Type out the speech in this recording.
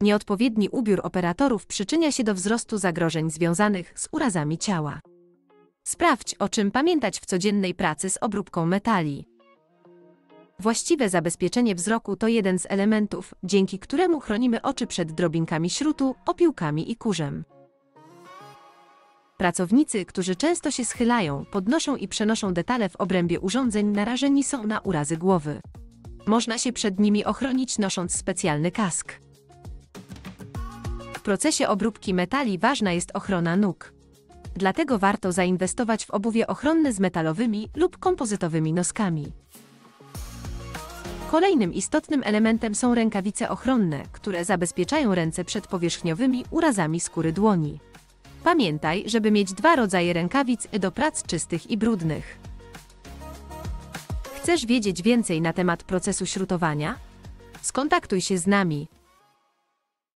Nieodpowiedni ubiór operatorów przyczynia się do wzrostu zagrożeń związanych z urazami ciała. Sprawdź, o czym pamiętać w codziennej pracy z obróbką metali. Właściwe zabezpieczenie wzroku to jeden z elementów, dzięki któremu chronimy oczy przed drobinkami śrutu, opiłkami i kurzem. Pracownicy, którzy często się schylają, podnoszą i przenoszą detale w obrębie urządzeń, narażeni są na urazy głowy. Można się przed nimi ochronić, nosząc specjalny kask. W procesie obróbki metali ważna jest ochrona nóg. Dlatego warto zainwestować w obuwie ochronne z metalowymi lub kompozytowymi noskami. Kolejnym istotnym elementem są rękawice ochronne, które zabezpieczają ręce przed powierzchniowymi urazami skóry dłoni. Pamiętaj, żeby mieć dwa rodzaje rękawic do prac czystych i brudnych. Chcesz wiedzieć więcej na temat procesu śrutowania? Skontaktuj się z nami.